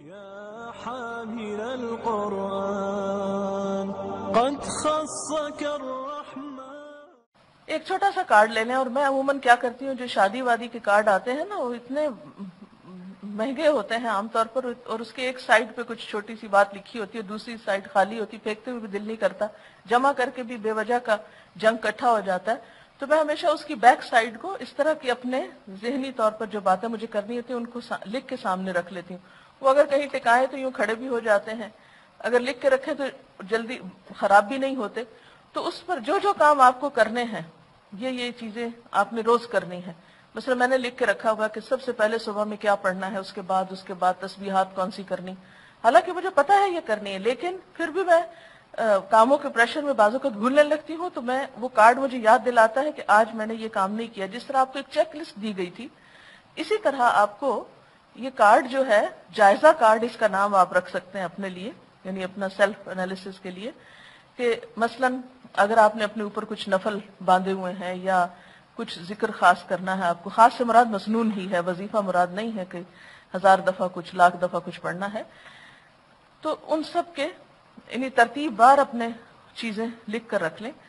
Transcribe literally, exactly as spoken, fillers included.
يا حامل القرآن قد خصك الرحمن. ایک چھوٹا سا کارڈ لے لیں، اور میں عموماً کیا کرتی ہوں، جو شادی وادی کے کارڈ آتے ہیں نا وہ اتنے مہنگے ہوتے ہیں عام طور پر، اور اس کے ایک سائڈ پہ کچھ چھوٹی سی بات لکھی ہوتی ہے، دوسری سائڈ خالی ہوتی، پھینکتے ہوئے بھی دل نہیں کرتا، جمع کر کے بھی بے وجہ کا جنگ اکٹھا ہو جاتا ہے. تو میں ہمیشہ اس کی بیک سائڈ کو اس طرح کی اپنے ذہنی طور پر جو باتیں مجھے کرنی ہوتی ہیں ان کو لکھ کے سامنے رکھ لیتی ہوں. وہ اگر کہیں ٹکائے تو یوں کھڑے بھی ہو جاتے ہیں، اگر لکھ کے رکھیں تو جلدی خراب بھی نہیں ہوتے. تو اس پر جو جو کام آپ کو کرنے ہیں، یہ یہ چیزیں آپ نے روز کرنی ہے. مثلا میں نے لکھ کے رکھا ہوا کہ سب سے پہلے صبح میں کیا پڑھنا ہے، اس کے بعد اس کے بعد تسبیحات کون سی کرنی. حالانکہ مجھے پتا ہے یہ کرنی ہے، لیکن پھر بھی میں کاموں کے پریشر میں بازو کو بھولنے لگتی ہوں. تو میں وہ کارڈ مجھے یاد دلاتا ہے کہ آج میں نے یہ کام نہیں کیا. جس طرح آپ کو ایک چیک لسٹ دی گئی تھی، اسی طرح آپ کو یہ کارڈ جو ہے، جائزہ کارڈ اس کا نام آپ رکھ سکتے ہیں اپنے لیے، یعنی اپنا سیلف انالیسس کے لیے، کہ مثلا اگر آپ نے اپنے اوپر کچھ نفل باندھے ہوئے ہیں یا کچھ ذکر خاص کرنا ہے آپ کو، خاص سے مراد مسنون ہی ہے، وظیفہ مراد نہیں ہے کہ ہزار دفعہ کچھ لاکھ دفعہ کچھ پڑھنا ہے، تو ان سب کے یعنی ترتیب بار اپنے چیزیں لکھ کر رکھ لیں.